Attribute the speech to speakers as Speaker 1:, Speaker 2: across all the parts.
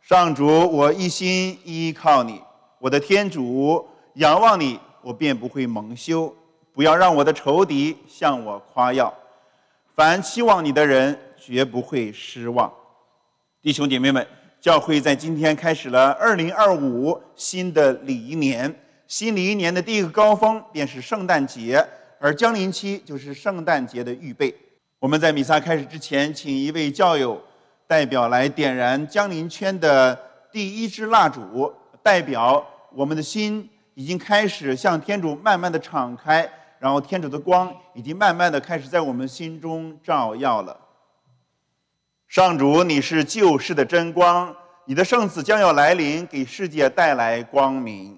Speaker 1: 上主，我一心依靠你，我的天主，仰望你，我便不会蒙羞。不要让我的仇敌向我夸耀，凡期望你的人绝不会失望。弟兄姐妹们，教会在今天开始了2025新的礼仪年。新礼仪年的第一个高峰便是圣诞节，而降临期就是圣诞节的预备。我们在弥撒开始之前，请一位教友代表来点燃降临圈的第一支蜡烛，代表我们的心已经开始向天主慢慢的敞开，然后天主的光已经慢慢的开始在我们心中照耀了。上主，你是救世的真光，你的圣子将要来临，给世界带来光明。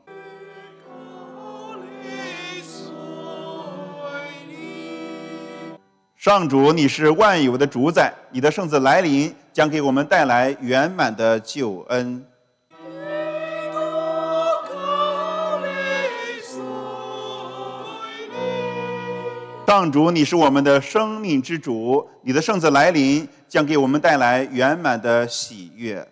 Speaker 1: 上主，你是万有的主宰，你的圣子来临将给我们带来圆满的救恩。上主，你是我们的生命之主，你的圣子来临将给我们带来圆满的喜悦。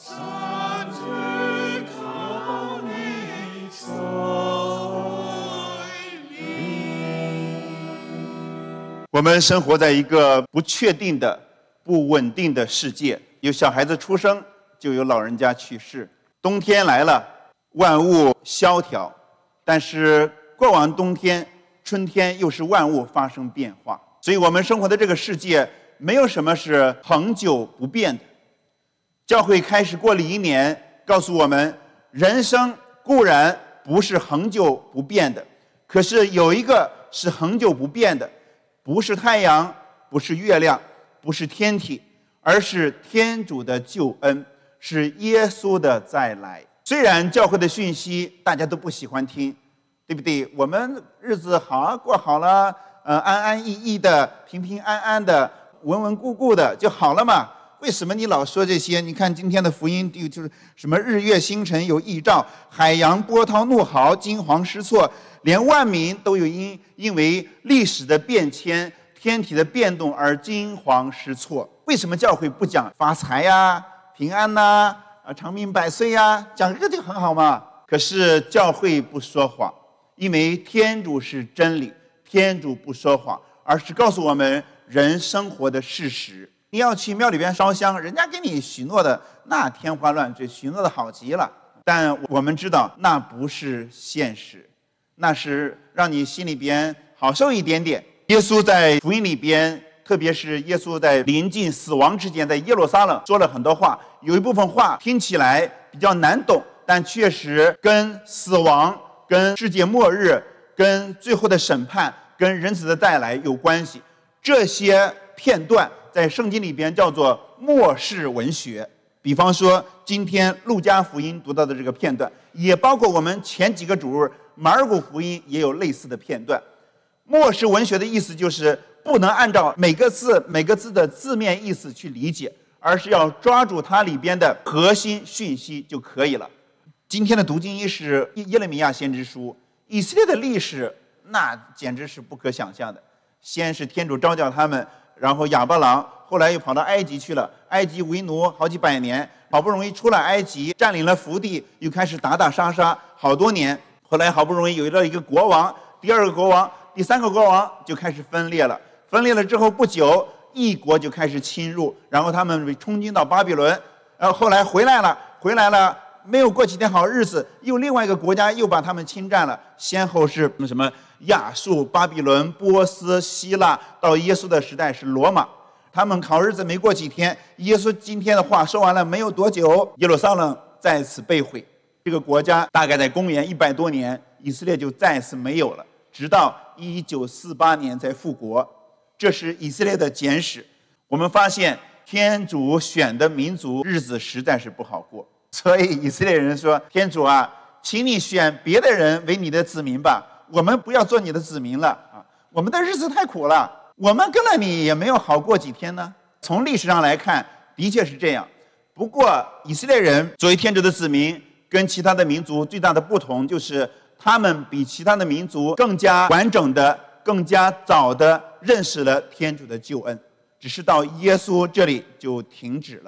Speaker 1: 我们生活在一个不确定的、不稳定的世界，有小孩子出生，就有老人家去世。冬天来了，万物萧条，但是过完冬天，春天又是万物发生变化。所以我们生活的这个世界，没有什么是恒久不变的。教会开始过礼仪年，告诉我们，人生固然不是恒久不变的，可是有一个是恒久不变的。不是太阳，不是月亮，不是天体，而是天主的救恩，是耶稣的再来。虽然教会的讯息大家都不喜欢听，对不对？我们日子好过好了，安安逸逸的，平平安安的，稳稳固固的就好了嘛。为什么你老说这些？你看今天的福音就是什么日月星辰有异兆，海洋波涛怒号，惊惶失措，连万民都有因为历史的变迁、天体的变动而惊惶失措。为什么教会不讲发财呀、平安呐、长命百岁呀？讲这个就很好嘛。可是教会不说谎，因为天主是真理，天主不说谎，而是告诉我们人生活的事实。你要去庙里边烧香，人家给你许诺的那天花乱坠，许诺的好极了，但我们知道那不是现实，那是让你心里边好受一点点。耶稣在福音里边，特别是耶稣在临近死亡之前，在耶路撒冷说了很多话，有一部分话听起来比较难懂，但确实跟死亡、跟世界末日、跟最后的审判、跟人子的带来有关系。这些片段在圣经里边叫做末世文学。比方说今天路加福音读到的这个片段，也包括我们前几个主日马尔谷福音也有类似的片段。末世文学的意思就是不能按照每个字的字面意思去理解，而是要抓住它里边的核心讯息就可以了。今天的读经是耶利米亚先知书。以色列的历史那简直是不可想象的，先是天主召叫他们，然后亚伯郎后来又跑到埃及去了，埃及为奴好几百年，好不容易出了埃及，占领了福地，又开始打打杀杀好多年，后来好不容易有了一个国王，第二个国王，第三个国王就开始分裂了。分裂了之后不久，异国就开始侵入，然后他们被冲进到巴比伦，然后后来回来了，没有过几天好日子，又另外一个国家又把他们侵占了，先后是什么亚述、巴比伦、波斯、希腊，到耶稣的时代是罗马。他们好日子没过几天，耶稣今天的话说完了没有多久，耶路撒冷再次被毁。这个国家大概在公元100多年，以色列就再次没有了，直到1948年才复国。这是以色列的简史。我们发现天主选的民族日子实在是不好过，所以以色列人说，天主啊，请你选别的人为你的子民吧，我们不要做你的子民了啊！我们的日子太苦了，我们跟了你也没有好过几天呢。从历史上来看，的确是这样。不过以色列人作为天主的子民，跟其他的民族最大的不同就是他们比其他的民族更加完整的、更加早的认识了天主的救恩，只是到耶稣这里就停止了。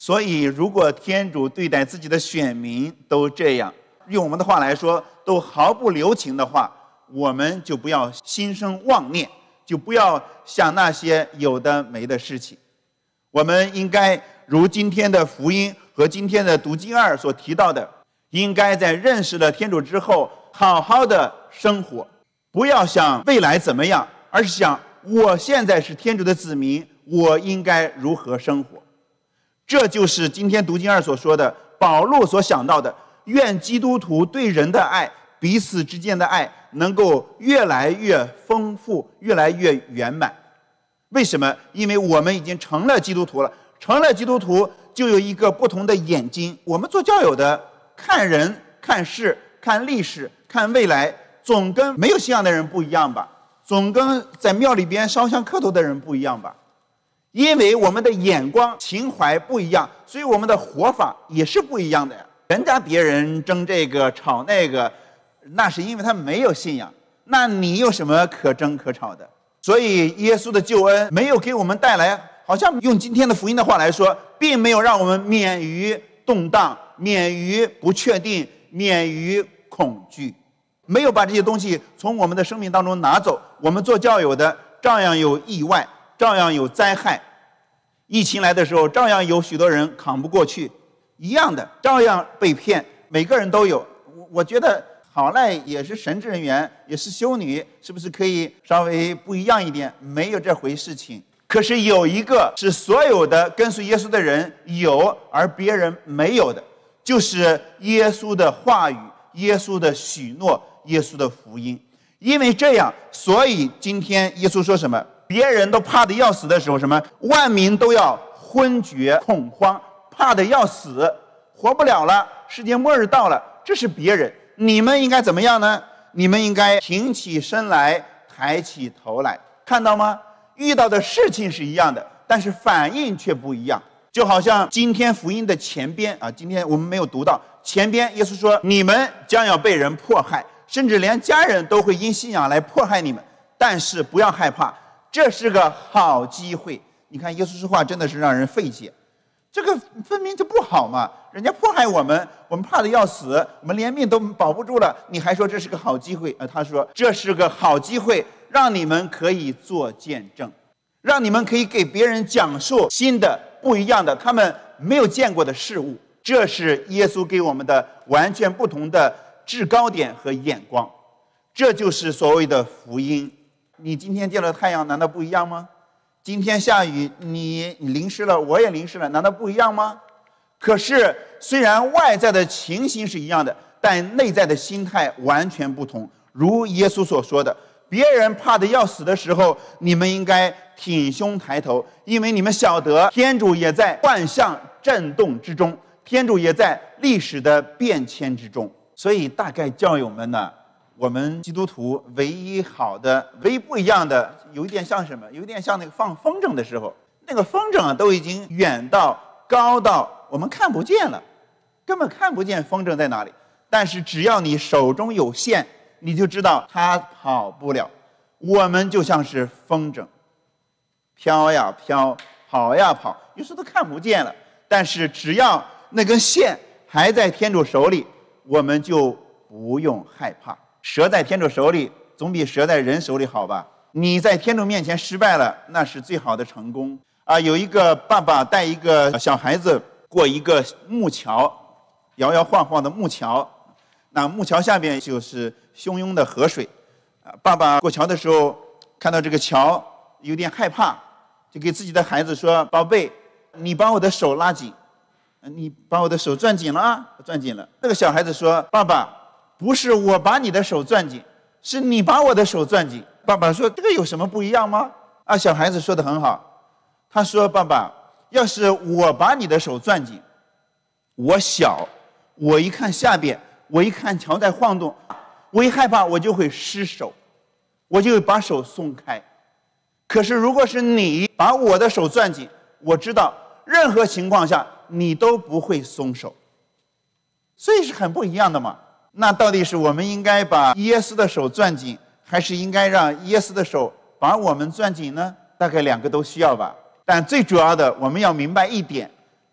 Speaker 1: 所以，如果天主对待自己的选民都这样，用我们的话来说，都毫不留情的话，我们就不要心生妄念，就不要想那些有的没的事情。我们应该如今天的福音和今天的读经2所提到的，应该在认识了天主之后，好好的生活，不要想未来怎么样，而是想我现在是天主的子民，我应该如何生活。这就是今天读经2所说的，保禄所想到的，愿基督徒对人的爱，彼此之间的爱能够越来越丰富，越来越圆满。为什么？因为我们已经成了基督徒了，成了基督徒就有一个不同的眼睛。我们做教友的，看人、看事、看历史、看未来，总跟没有信仰的人不一样吧？总跟在庙里边烧香磕头的人不一样吧？因为我们的眼光、情怀不一样，所以我们的活法也是不一样的呀。人家别人争这个吵那个，那是因为他没有信仰，那你有什么可争可吵的？所以耶稣的救恩没有给我们带来，好像用今天的福音的话来说，并没有让我们免于动荡，免于不确定，免于恐惧，没有把这些东西从我们的生命当中拿走。我们做教友的照样有意外，照样有灾害，疫情来的时候照样有许多人扛不过去，一样的照样被骗，每个人都有。我觉得好赖也是神职人员，也是修女，是不是可以稍微不一样一点？没有这回事情。可是有一个是所有的跟随耶稣的人有，而别人没有的，就是耶稣的话语，耶稣的许诺，耶稣的福音。因为这样，所以今天耶稣说什么？别人都怕得要死的时候，什么？万民都要昏厥恐慌，怕得要死，活不了了，世界末日到了。这是别人，你们应该怎么样呢？你们应该挺起身来，抬起头来，看到吗？遇到的事情是一样的，但是反应却不一样。就好像今天福音的前边啊，今天我们没有读到前边，耶稣说你们将要被人迫害，甚至连家人都会因信仰来迫害你们，但是不要害怕，这是个好机会。你看耶稣说话真的是让人费解，这个分明就不好嘛，人家迫害我们，我们怕得要死，我们连命都保不住了，你还说这是个好机会？他说这是个好机会，让你们可以做见证，让你们可以给别人讲述新的不一样的他们没有见过的事物。这是耶稣给我们的完全不同的制高点和眼光，这就是所谓的福音。你今天见了太阳难道不一样吗？今天下雨你淋湿了，我也淋湿了，难道不一样吗？可是虽然外在的情形是一样的，但内在的心态完全不同。如耶稣所说的，别人怕得要死的时候，你们应该挺胸抬头，因为你们晓得天主也在万象震动之中，天主也在历史的变迁之中。所以大概教友们呢，我们基督徒唯一好的、唯一不一样的，有一点像什么？有一点像那个放风筝的时候，那个风筝都已经远到高到我们看不见了，根本看不见风筝在哪里。但是只要你手中有线，你就知道它跑不了。我们就像是风筝，飘呀飘，跑呀跑，有时候都看不见了。但是只要那根线还在天主手里，我们就不用害怕。蛇在天主手里总比蛇在人手里好吧？你在天主面前失败了，那是最好的成功啊！有一个爸爸带一个小孩子过一个木桥，摇摇晃晃的木桥，那木桥下面就是汹涌的河水。爸爸过桥的时候看到这个桥有点害怕，就给自己的孩子说：“宝贝，你把我的手拉紧，你把我的手攥紧了啊，攥紧了。”那个小孩子说：“爸爸，不是我把你的手攥紧，是你把我的手攥紧。”爸爸说：“这个有什么不一样吗？”啊，小孩子说得很好，他说：“爸爸，要是我把你的手攥紧，我小，我一看下边，我一看桥在晃动，我一害怕我就会失手，我就会把手松开。可是如果是你把我的手攥紧，我知道任何情况下你都不会松手，所以是很不一样的嘛。那到底是我们应该把耶稣的手攥紧，还是应该让耶稣的手把我们攥紧呢？大概两个都需要吧。但最主要的，我们要明白一点，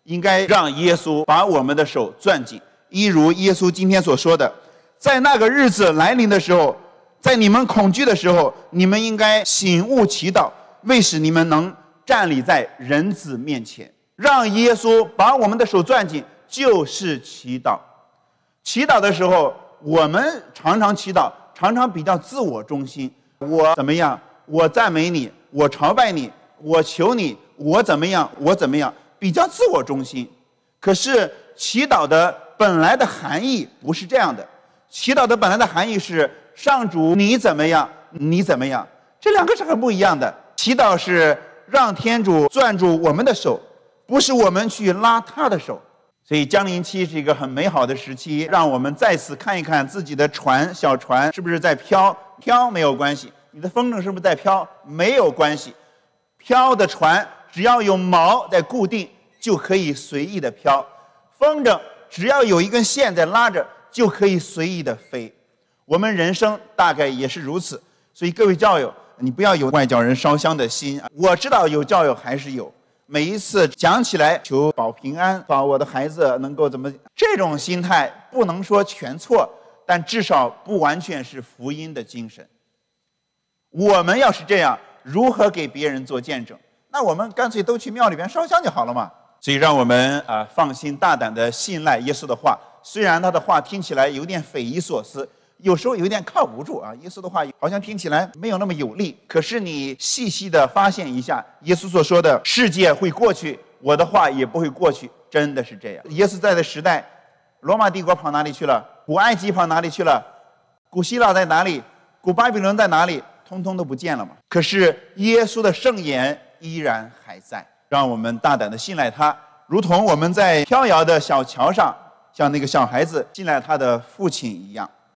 Speaker 1: 应该让耶稣把我们的手攥紧，一如耶稣今天所说的，在那个日子来临的时候，在你们恐惧的时候，你们应该醒悟祈祷，为使你们能站立在人子面前。让耶稣把我们的手攥紧，就是祈祷。祈祷的时候，我们常常祈祷，常常比较自我中心。我怎么样？我赞美你，我朝拜你，我求你，我怎么样？我怎么样？比较自我中心。可是祈祷的本来的含义不是这样的。祈祷的本来的含义是上主你怎么样？你怎么样？这两个是很不一样的。祈祷是让天主攥住我们的手，不是我们去拉他的手。所以降临期是一个很美好的时期，让我们再次看一看自己的船，小船是不是在飘？飘没有关系，你的风筝是不是在飘？没有关系，飘的船只要有锚在固定，就可以随意的飘；风筝只要有一根线在拉着，就可以随意的飞。我们人生大概也是如此。所以各位教友，你不要有外教人烧香的心。我知道有教友还是有。每一次讲起来求保平安，保我的孩子能够怎么，这种心态不能说全错，但至少不完全是福音的精神。我们要是这样，如何给别人做见证？那我们干脆都去庙里边烧香就好了嘛。所以让我们放心大胆的信赖耶稣的话，虽然他的话听起来有点匪夷所思，有时候有点靠不住啊，耶稣的话好像听起来没有那么有力。可是你细细的发现一下，耶稣所说的世界会过去，我的话也不会过去，真的是这样。耶稣在的时代，罗马帝国跑哪里去了？古埃及跑哪里去了？古希腊在哪里？古巴比伦在哪里？通通都不见了嘛。可是耶稣的圣言依然还在，让我们大胆的信赖他，如同我们在飘摇的小桥上，像那个小孩子信赖他的父亲一样。